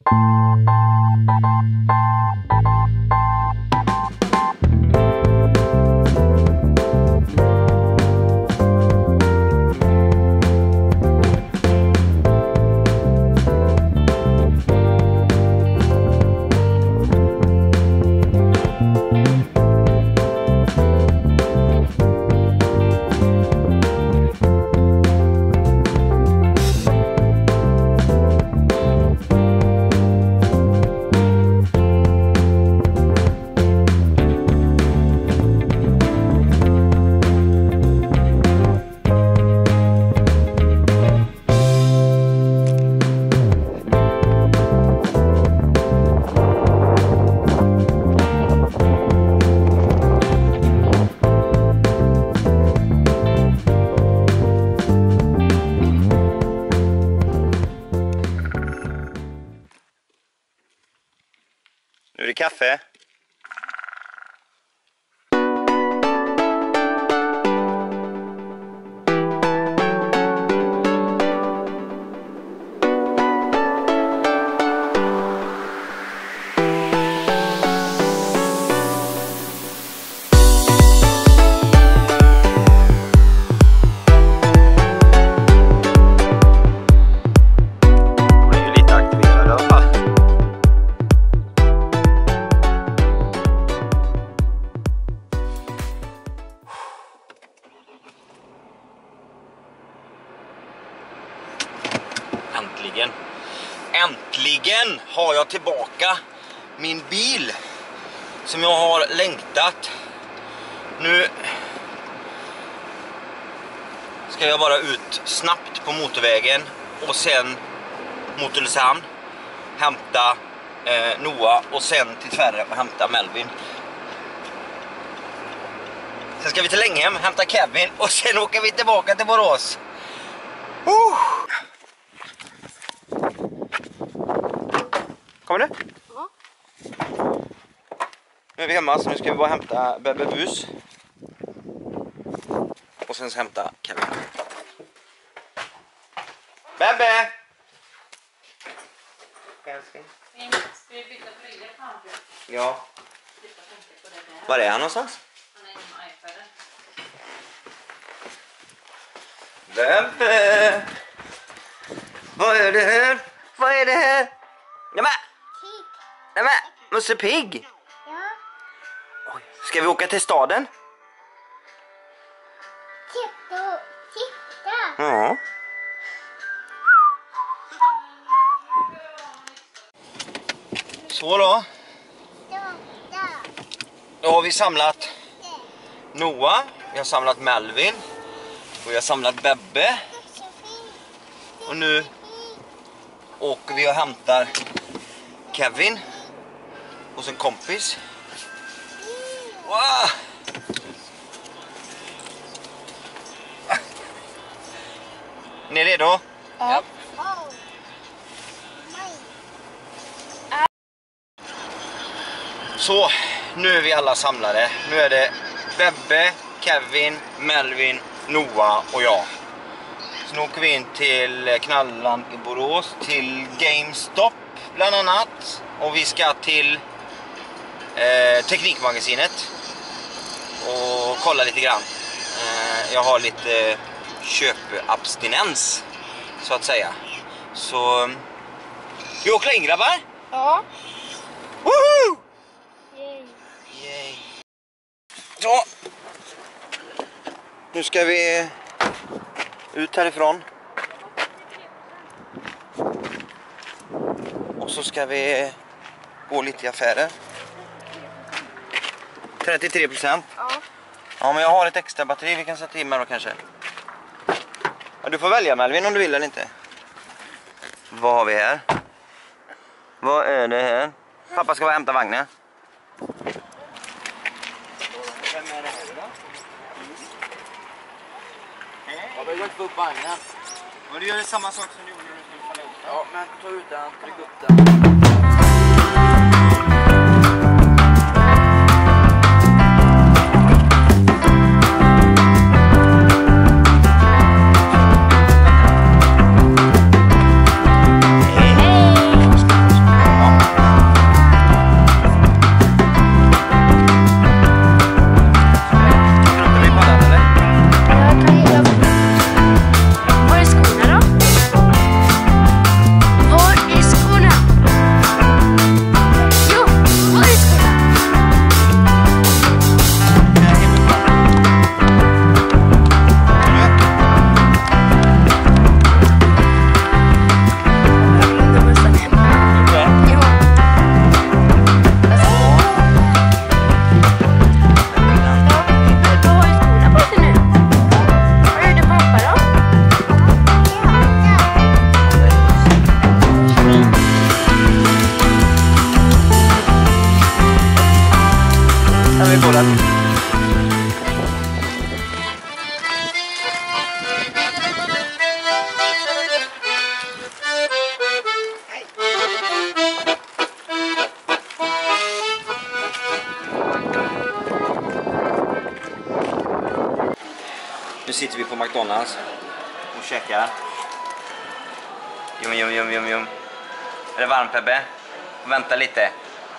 Nu är det kaffe. Äntligen har jag tillbaka min bil som jag har längtat. Nu ska jag bara ut snabbt på motorvägen och sen mot Ulricehamn, hämta Noah och sen till Tvärre och hämta Melvin. Sen ska vi till Länghem, hämta Kevin och sen åker vi tillbaka till Borås. Kommer du? Ja. Nu är vi hemma, så nu ska vi bara hämta Bebbe bus. Och sen hämta Kevin. Bebbe! Älskling. Ska vi byta brygga kanske? Ja. Var är han någonstans? Han är inom iPaden. Bebbe! Vad är det här? Vad är det här? Nämen! Nämen! Musse Pigg! Ja. Oj, ska vi åka till staden? Titta! Ja. Så då. Då har vi samlat Noah, vi har samlat Melvin och vi har samlat Bebbe. Och nu åker vi och hämtar Kevin och sin kompis. Wow! Ni är redo? Ja. Så, nu är vi alla samlade. Nu är det Bebbe, Kevin, Melvin, Noah och jag. Så nu åker vi in till Knalland i Borås, till GameStop bland annat. Och vi ska till Teknikmagasinet och kolla lite grann. Jag har lite köpabstinens så att säga. Så vi åker in, grabbar? Ja. Woho! Yay. Yay. Så. Nu ska vi ut härifrån. Och så ska vi gå lite i affärer. 33%. Ja. Ja, men jag har ett extra batteri vi kan sätta in med då kanske. Ja, du får välja Melvin om du vill eller inte. Vad har vi här? Vad är det här? Pappa ska bara hämta vagnen. Vem är det här då? Jag vill inte få upp vagnen. Men du gör samma sak som du gjorde när du skulle falla upp. Ja, men ta ut den, tryck upp den. sitter vi på McDonalds och käkar. Yum. Är det varmt, Peppe? Vänta lite.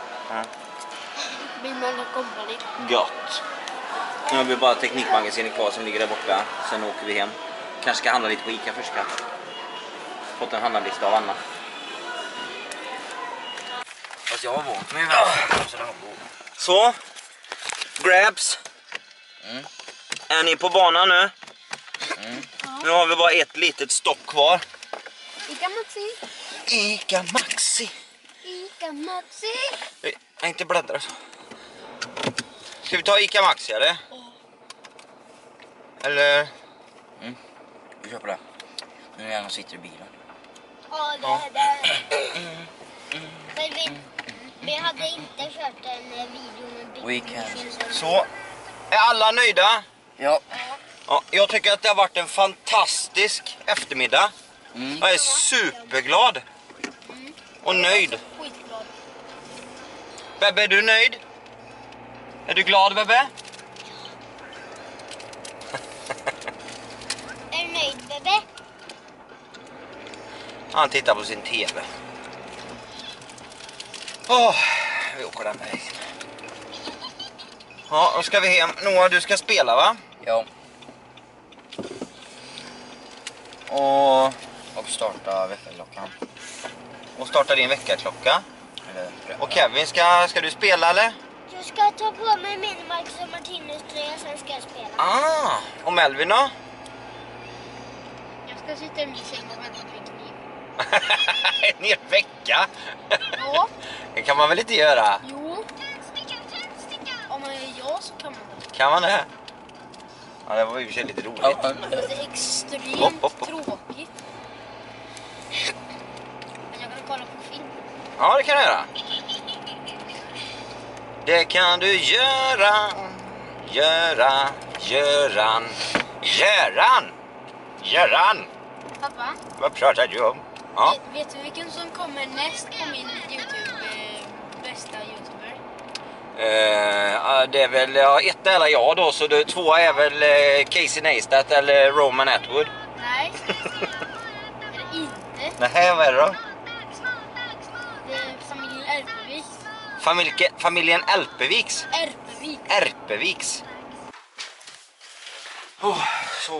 Gott. Nu har vi bara Teknikmagasinet kvar som ligger där borta. Sen åker vi hem. Kanske ska handla lite på Ica först. Fått en handlarlista av Anna. Fast jag har vant mig så. Grabs. Är ni på banan nu? Nu har vi bara ett litet stopp kvar. Ica Maxi. Nej, inte bläddra så. Ska vi ta Ica Maxi eller? Eller? Vi kör på det. Nu är han sitter i bilen. Ja, vi hade inte kört en video med Weekend. Så. Är alla nöjda? Ja. Ja, jag tycker att det har varit en fantastisk eftermiddag. Jag är superglad. Och nöjd. skitglad. Bebbe, är du nöjd? Är du glad, Bebbe? Är du nöjd, Bebbe? Han tittar på sin TV. Vi åker den vägen. Ja, då ska vi hem. Noah, du ska spela, va? Ja. Och starta veckaklockan. starta din väckarklocka. Eller, Och Kevin, ska du spela, eller? Jag ska ta på mig min Marcus och Martinus tröja, sen ska jag spela. Och Melvin då? Jag ska sitta i min säng och vänta på en kniv. En hel vecka? Ja. Det kan man väl inte göra? Jo. Om man är jag så kan man det. Kan man det? Ja, det var ju för sig lite roligt. Det är extremt Hopp. tråkigt. Men jag kan kolla på film. Ja, det kan du göra. Det kan du göra. Göran! Pappa, Vad pratar du om? Ja. vet du vilken som kommer näst på min YouTube, bästa YouTuber? Det är väl ett eller jag då, så det, två är väl Casey Neistat eller Roman Atwood. Nej. Är det inte? Nej, vad är det då? Det är familjen Erpeviks. Familjen Elpeviks. Erpeviks. Så.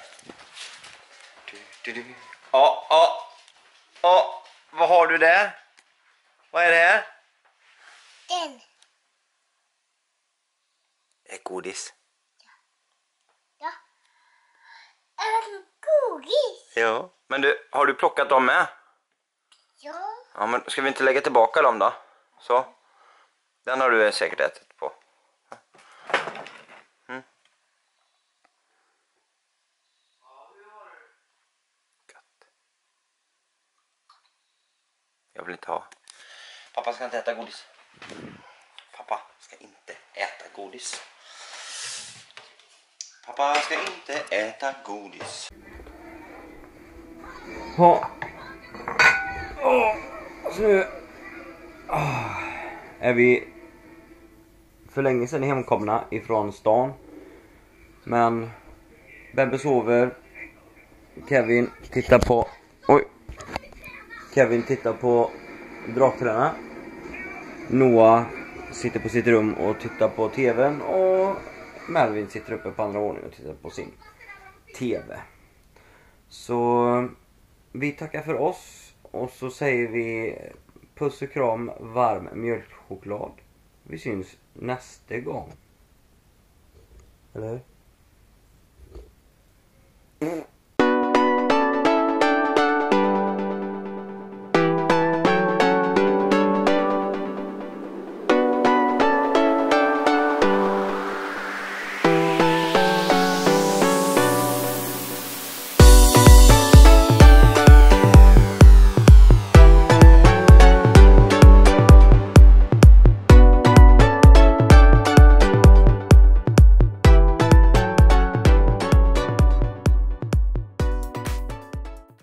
Ja. Vad har du där? Vad är det här? Den. Det är godis. Ja. En godis. Ja. Men du, har du plockat dem med? Ja. Ja, men ska vi inte lägga tillbaka dem då? Så. Den har du säkert ätit på. Jag vill inte ha. Pappa ska inte äta godis. Pappa ska inte äta godis. Pappa ska inte äta godis. Ja. Så nu är vi för länge sedan hemkomna ifrån stan. Men Bebbe sover. Kevin tittar på Draktränarna. Noah sitter på sitt rum och tittar på tvn. Och Melvin sitter uppe på andra våningen och tittar på sin tv. Så vi tackar för oss. Och så säger vi puss och kram, varm mjölkchoklad. Vi syns nästa gång. Eller hur?